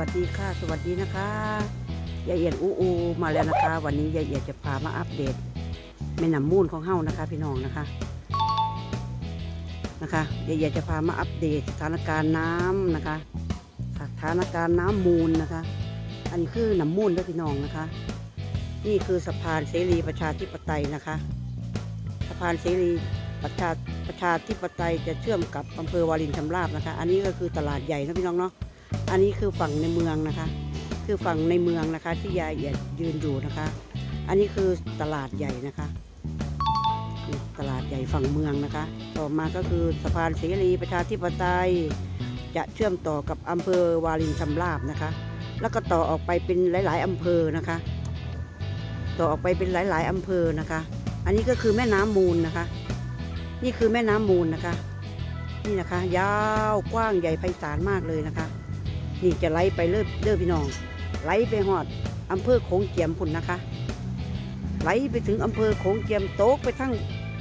วัสดีค่ะสวัสดีนะคะยายเอียดอูมาแล้วนะคะวันนี้ยายเอียดจะพามาอัปเดตแม่น้ำมูลของเฮ้านะคะพี่น้องนะคะยายเอียดจะพามาอัปเดตสถานการณ์น้ำนะคะสถานการณ์น้ำมูลนะคะอันนี้คือน้ำมูลด้วยพี่น้องนะคะนี่คือสะพานเสรีประชาธิปไตยนะคะสะพานเสรีประชาธิปไตยจะเชื่อมกับอำเภอวารินชำราบนะคะอันนี้ก็คือตลาดใหญ่นะพี่น้องเนาะอันนี้คือฝั่งในเมืองนะคะคือฝั่งในเมืองนะคะที่ยายยืนอยู่นะคะอันนี้คือตลาดใหญ่นะคะตลาดใหญ่ฝั่งเมืองนะคะต่อมาก็คือสะพานเสรีประชาธิปไตยจะเชื่อมต่อกับอำเภอวารินชำราบนะคะแล้วก็ต่อออกไปเป็นหลายๆอำเภอนะคะต่อออกไปเป็นหลายๆอำเภอนะคะอันนี้ก็คือแม่น้ำมูลนะคะนี่คือแม่น้ำมูลนะคะนี่นะคะยาวกว้างใหญ่ไพศาลมากเลยนะคะนี่จะไหลไปเรื่อยพี่น้องไหลไปหอดอำเภอโขงเจียมพุ่นนะคะไหลไปถึงอำเภอโขงเจียมโตกไปทั้ง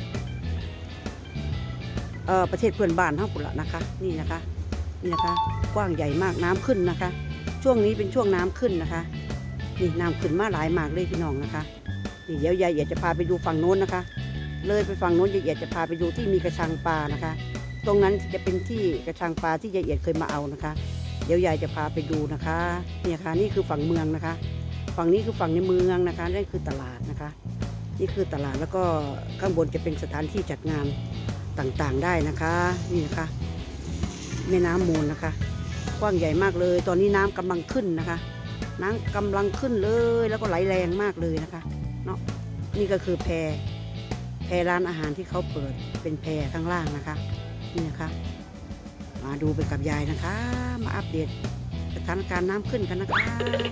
ประเทศเพื่อนบ้านทั้งพุ่นละนะคะนี่นะคะกว้างใหญ่มากน้ำขึ้นนะคะช่วงนี้เป็นช่วงน้ำขึ้นนะคะนี่น้ำขึ้นมาหลายมากเลยพี่น้องนะคะนี่เดี๋ยวยายเอียดจะพาไปดูฝั่งโน้นนะคะเลยไปฝั่งโน้นยายเอียดจะพาไปดูที่มีกระชังปลานะคะตรงนั้นจะเป็นที่กระชังปลาที่ยายเอียดเคยมาเอานะคะเดี๋ยวยายจะพาไปดูนะคะนี่ค่ะนี่คือฝั่งเมืองนะคะฝั่งนี้คือฝั่งในเมืองนะคะนั่นคือตลาดนะคะนี่คือตลาดแล้วก็ข้างบนจะเป็นสถานที่จัดงานต่างๆได้นะคะนี่นะคะแม่น้ำมูลนะคะกว้างใหญ่มากเลยตอนนี้น้ำกำลังขึ้นนะคะน้ำกำลังขึ้นเลยแล้วก็ไหลแรงมากเลยนะคะเนาะนี่ก็คือแพร้านอาหารที่เขาเปิดเป็นแพข้างล่างนะคะนี่นะคะมาดูไปกับยายนะคะมาอัปเดตสถานการณ์น้ำขึ้นกันนะคะ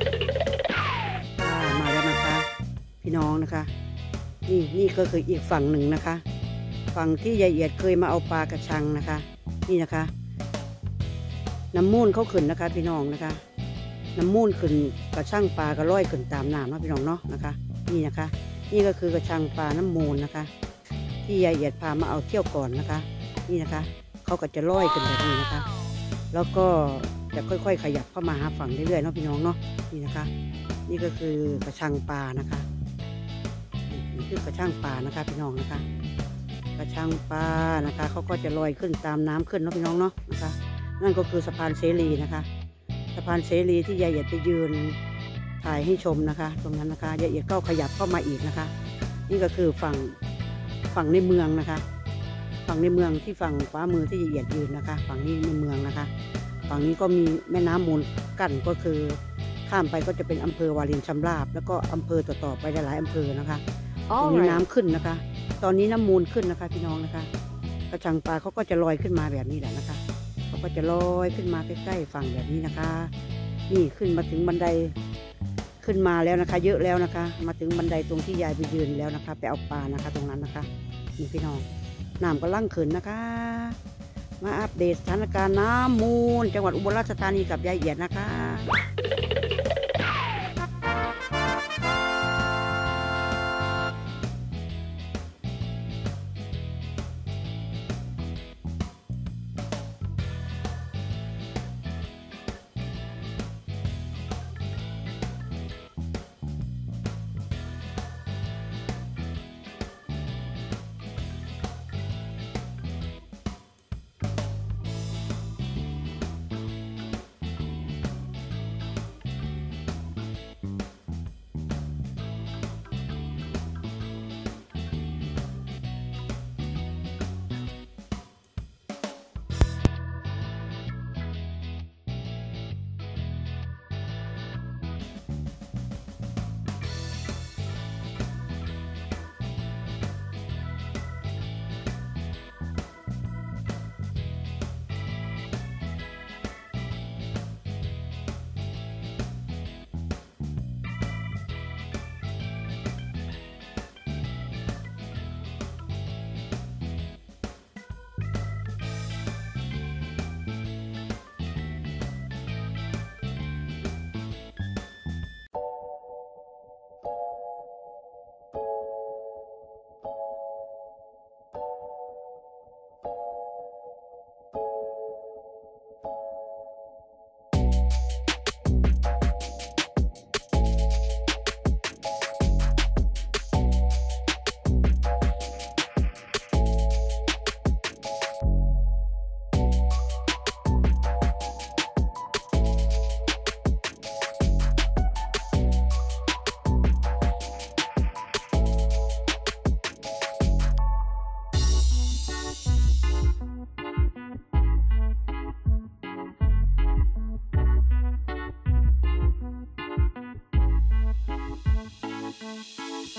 มาแล้วนะคะพี่น้องนะคะนี่ก็คืออีกฝั่งหนึ่งนะคะฝั่งที่ยายเอียดเคยมาเอาปลากระชังนะคะนี่นะคะน้ำมูลเขาขึ้นนะคะพี่น้องนะคะน้ำมูลขึ้นกระชังปลาก็ลอยขึ้นตามน้ำนะพี่น้องเนาะนะคะนี่นะคะนี่ก็คือกระชังปลาน้ำมูลนะคะที่ยายเอียดพามาเอาเที่ยวก่อนนะคะนี่นะคะเขาก็จะลอยขึ้นแบบนี้นะคะแล้วก็จะค่อยๆขยับเข้ามาหาฝั่งเรื่อยๆเนาะพี่น้องเนาะนี่นะคะนี่ก็คือกระชังปลานะคะนี่คือกระชังปลานะคะพี่น้องนะคะกระชังปลานะคะเขาก็จะลอยขึ้นตามน้ำขึ้นเนาะพี่น้องเนาะนะคะนั่นก็คือสะพานเสรีนะคะสะพานเสรีที่ยายเอียดไปยืนถ่ายให้ชมนะคะตรงนั้นนะคะยายเอียดก็ขยับเข้ามาอีกนะคะนี่ก็คือฝั่งในเมืองนะคะฝั่งในเมืองที่ฝั่งขวามือที่ยายเอียดยืนนะคะฝั่งนี้ในเมืองนะคะฝั่งนี้ก็มีแม่น้ำมูลกั้นก็คือข้ามไปก็จะเป็นอำเภอวารินชำราบแล้วก็อำเภอต่อไปหลายๆอำเภอนะคะตรงนี้น้ำขึ้นนะคะตอนนี้น้ำมูลขึ้นนะคะพี่น้องนะคะกระชังปลาเขาก็จะลอยขึ้นมาแบบนี้แหละนะคะเขาก็จะลอยขึ้นมาใกล้ๆฝั่งแบบนี้นะคะนี่ขึ้นมาถึงบันไดขึ้นมาแล้วนะคะเยอะแล้วนะคะมาถึงบันไดตรงที่ยายไปยืนแล้วนะคะไปเอาปลานะคะตรงนั้นนะคะนี่พี่น้องน้ำก็ลั่งขึ้นนะคะมาอัปเดตสถานการณ์น้ำมูลจังหวัดอุบลราชธานีกับยายเอียดนะคะ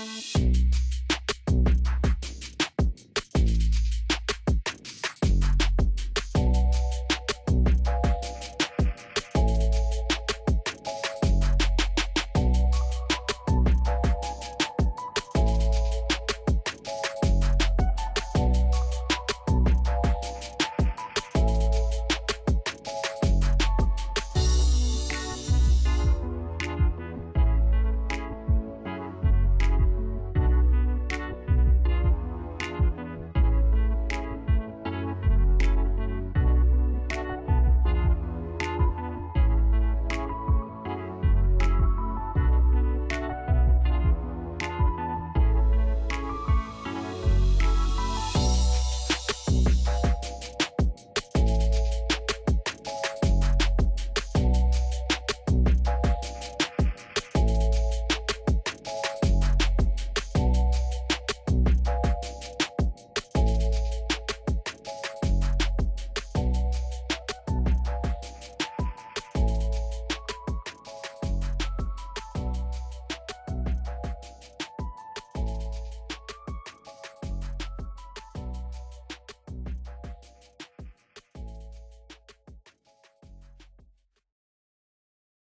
ค่ะ